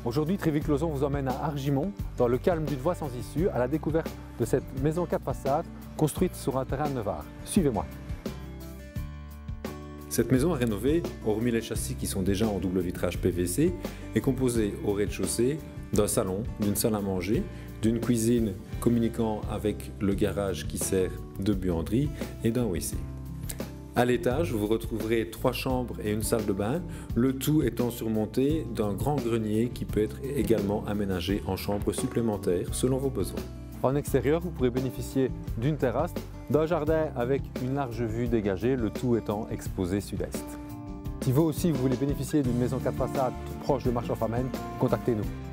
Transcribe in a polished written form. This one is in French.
Aujourd'hui, Tréville-Clauzon vous emmène à Argimont, dans le calme d'une voie sans issue, à la découverte de cette maison 4 façades construite sur un terrain de Neuvard. Suivez-moi. Cette maison à rénover, hormis les châssis qui sont déjà en double vitrage PVC, est composée au rez-de-chaussée d'un salon, d'une salle à manger, d'une cuisine communiquant avec le garage qui sert de buanderie et d'un WC. À l'étage, vous retrouverez 3 chambres et une salle de bain, le tout étant surmonté d'un grand grenier qui peut être également aménagé en chambre supplémentaire selon vos besoins. En extérieur, vous pourrez bénéficier d'une terrasse, d'un jardin avec une large vue dégagée, le tout étant exposé sud-est. Si vous aussi vous voulez bénéficier d'une maison 4 façades toute proche de Marchand-Famenne, contactez-nous.